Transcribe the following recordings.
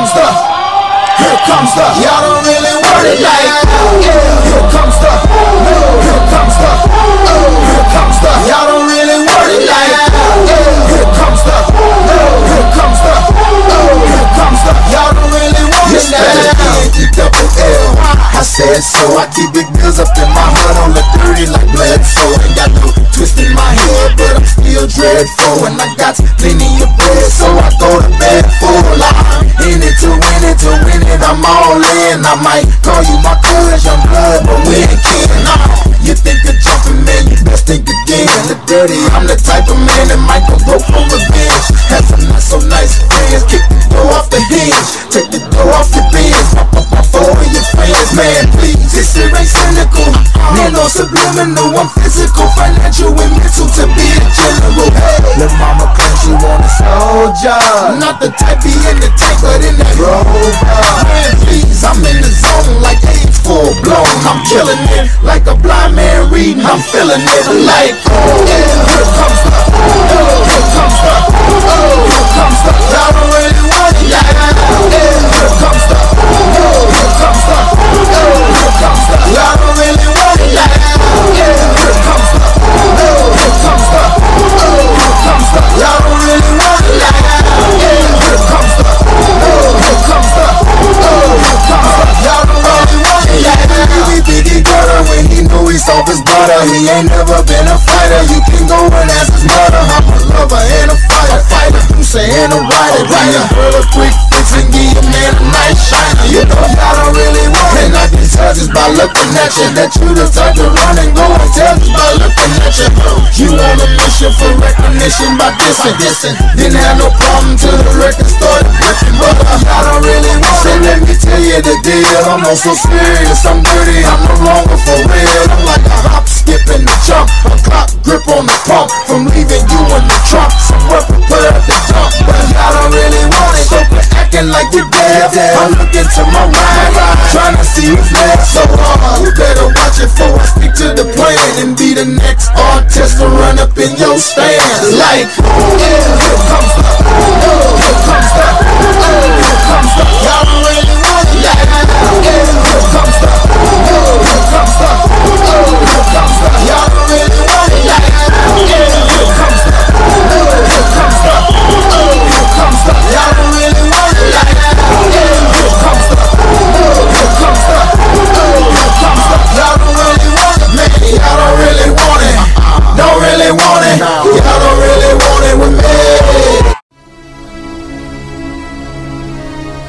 here comes the, y'all don't really want it like that. Here comes the, here comes the, here comes the, y'all don't really want it like that. Here comes the, here comes the, here comes the, y'all don't really want it like that. E-double-L, I said so, I keep big bills up in my hood on the dirty like blood, so ain't got no twist in my head, but I'm still dreadful, and I got plenty of bread, so I go to bed full. I'm in it to win it, I'm all in. I might call you my cuz, young blood, but we ain't kin. You think of jumping, man, you best think again. The dirty, I'm the type of man that might go broke for revenge. Have some not so nice friends, kick the door off the hinge, take the door off your bins, pop up my phone and your friends. Man, please, this shit ain't cynical, man, no subliminal. I'm physical, financial, and mental to be a general. Lil' mama claims she want a soldier, not the type be in the tank, but in that rover. Man, please, I'm in the zone like AIDS full blown. I'm killing it like a blind man reading. I'm feeling it like, here comes the, here comes the, here comes the, y'all don't really want it like that. Here comes the, here comes the, here comes the, y'all don't really want it like that. Here comes the, here comes the, here comes the, y'all don't really want it like that. Here comes the, here comes the, here comes the, y'all don't really want it like that. Biggie gutter when he knew he saw his butter. He ain't never been a fighter. You can go and ask his mother. I'm a lover and a fighter. You saying a writer. Give your girl a quick fix and give your man a nice shiner. You know y'all don't really want it. And I can tell just by looking at you that you the type to run and go and tell just by looking at you. You on a mission for recognition by dissing. Didn't have no problem till the record started ripping. But y'all don't really want it. Let me tell you the deal. I'm on so serious, I'm dirty, I'm no longer for real. I'm like a hop, skip, and a jump, a clock grip on the pump, from leaving you in the trunk, somewhere prepared to dump. But y'all don't really want it, so quit acting like you're dead. I'm looking to my right, trying to see who's next. So you better watch it before I speak to the plan and be the next artist to run up in your stand. Like, here comes the, here comes the, here comes the, y'all don't really want it like that. Here comes the, here comes the, here comes the, y'all don't really want it like that. Here comes the, here comes the, here comes the, y'all don't really want it like that. Here comes the, here comes the, here comes the, y'all don't really want it, man. Y'all don't really want it, don't really want it. Y'all don't really want it with me.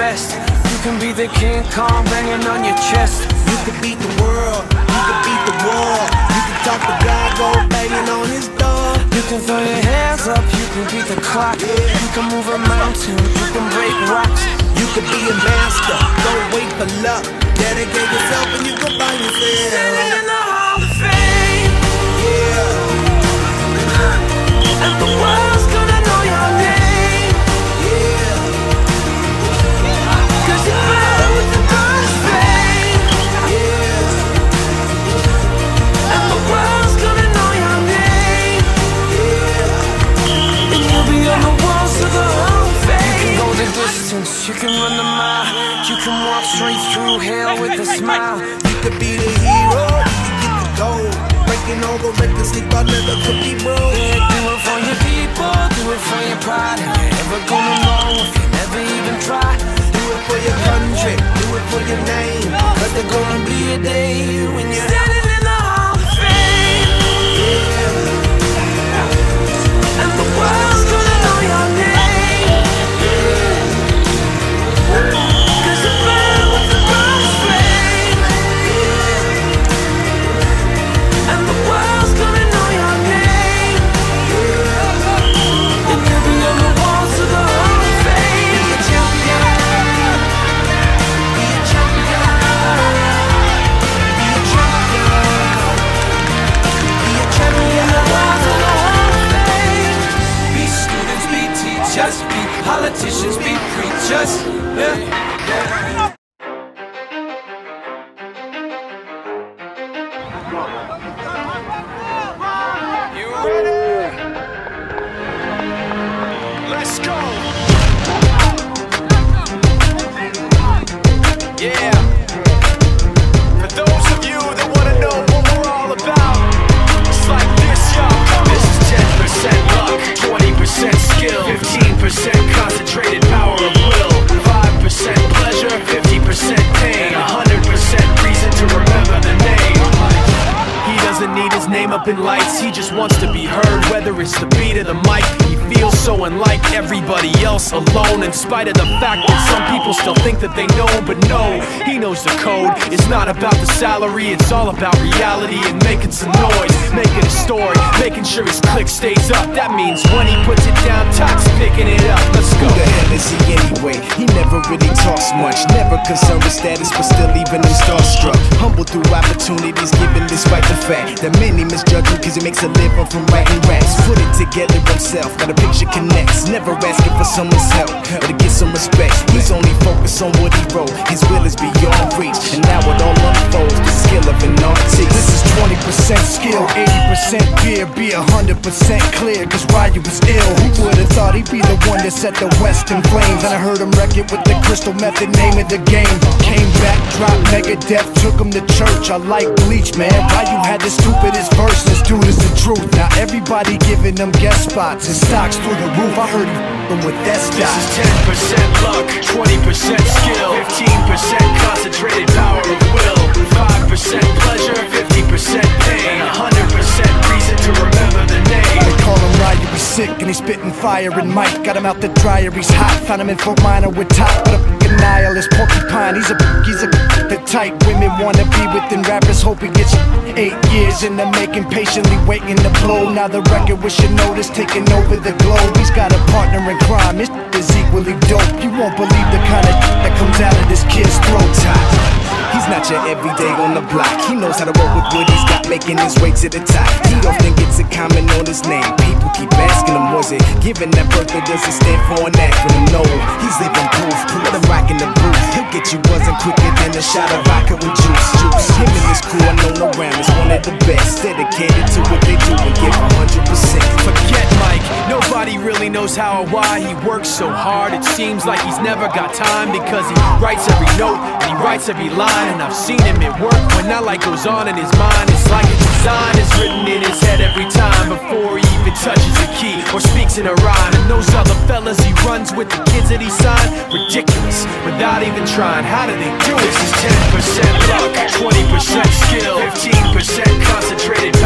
best. You can be the King Kong banging on your chest. You can beat the world, you can beat the war. You can talk to God, go banging on his door. You can throw your hands up, you can beat the clock. You can move a mountain, you can break rocks. You can be a master, don't wait for luck. Dedicate yourself and you can find yourself. Standing in the Hall of Fame. Yeah. And the world's gonna know your name. Yeah. Cause you're better with the first fame. Yeah. And the world's gonna know your name. Yeah. And you'll be on the walls of the Hall of Fame. You can go the distance, you can run the mile. You can walk straight through hell with a smile. You could be the hero, you can get the gold. Breaking all the records, sleep I never could be broke. Yeah, do it for your people, do it for your pride. And you're never gonna know if you never even try. Do it for your country, do it for your name. Cause there's gonna be a day when you're standing in the Hall of Fame. And the world's gonna know your name. Cause you're better with the first flame. And the world's gonna know your name. And you'll be on the walls of the Hall of Fame. Be a champion. Be a champion. be a champion. Be a champion. The walls of the Hall of Fame. Be students, be teachers, be politicians, be preachers. Yeah. You ready? Let's go. Yeah. For those of you that want to know what we're all about, it's like this, y'all. This is 10% luck, 20% skill, 15% concentrated power of will, 5% pleasure, 50% pain, 100% reason to remember the name. He doesn't need his name up in lights, he just wants to be heard, whether it's the beat of the mic. He feels so unlike everybody else, alone, in spite of the fact that some people still think that they know. But no, he knows the code. It's not about the salary, it's all about reality and making some noise, making a story, making sure his click stays up. That means when he puts it down, Tox picking it up. Let's go. Who the hell is he anyway? He never really talks much, never concerned with status, but still even him starstruck. Humble through opportunities given despite the fact that many misjudge him cause he makes a living from writing raps. Put it together himself, got a picture connects, never asking for someone's help or to get some respect. He's only focused on what he wrote, his will is beyond reach, and now it all unfolds, the skill of an artist. This is 20% skill, 80% fear, be 100% clear, cause Ryu was ill. Who would've thought he'd be the one that set the West in flames? And I heard him wreck it with the Crystal Method, name of the game. Came back, dropped Megadeth, took him to church. I like Bleach, man. Ryu had the stupidest verse, this dude is the truth. Now everybody giving them guest spots and stocks through the roof. I heard he f***ing with that stock. This is 10% luck, 20% skill, 15% concentrated power of will, 5% pleasure, 50% pain, 100% reason to remember the name. They call him Ryu, he's sick and he's spitting fire and Mike got him out the dryer, he's hot. Found him in Fort Minor with top, but a f***ing nihilist porcupine. He's the type women wanna be within rappers, hope he gets 8 years in the making, patiently waiting to blow. Now the record with your notice taking over the globe. He's got a partner in crime, his is equally dope. You won't believe the kind of that comes out of this kid's throat. He's not your everyday on the block. He knows how to work with what he's got, making his way to the top. He don't think it's a comment on his name. People keep asking him, was it given that birth or does it stand for an acronym? No, he's living proof. Let him rock in the booth. He'll get you buzzing quicker than a shot of vodka with juice. Him and his crew are known around as one of the best, dedicated to what they do and give 100%. Forget Mike, nobody really knows how or why he works so hard. It seems like he's never got time because he writes every note and he writes every line. And I've seen him at work when that light goes on in his mind. It's like a design is written in his head every time before he even touches a key or speaks in a rhyme. And those other fellas he runs with, the kids that he signed, ridiculous, without even trying. How do they do it? This is 10% luck, 20% skill, 15% concentrated